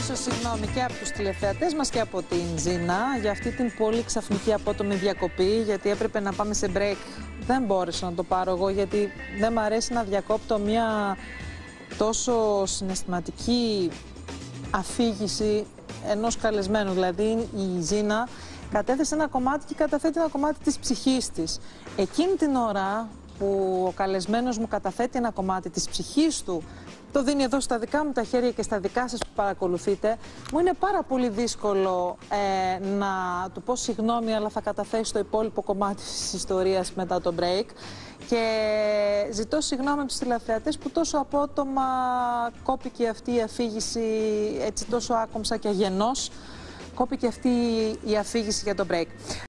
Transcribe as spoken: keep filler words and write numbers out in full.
ζητήσω συγγνώμη και από τους τηλεθεατές μας και από την Ζήνα για αυτή την πολύ ξαφνική απότομη διακοπή, γιατί έπρεπε να πάμε σε break. Δεν μπόρεσα να το πάρω εγώ, γιατί δεν μου αρέσει να διακόπτω μια τόσο συναισθηματική αφήγηση ενός καλεσμένου. Δηλαδή η Ζήνα κατέθεσε ένα κομμάτι και καταθέτει ένα κομμάτι της ψυχής της. Εκείνη την ώρα που ο καλεσμένος μου καταθέτει ένα κομμάτι της ψυχής του, το δίνει εδώ στα δικά μου τα χέρια και στα δικά σας που παρακολουθείτε, μου είναι πάρα πολύ δύσκολο ε, να του πω συγγνώμη, αλλά θα καταθέσει το υπόλοιπο κομμάτι της ιστορίας μετά το break. Και ζητώ συγγνώμη από τους τηλεθεατές που τόσο απότομα κόπηκε αυτή η αφήγηση, έτσι τόσο άκομψα και αγενώς, κόπηκε αυτή η αφήγηση για το break.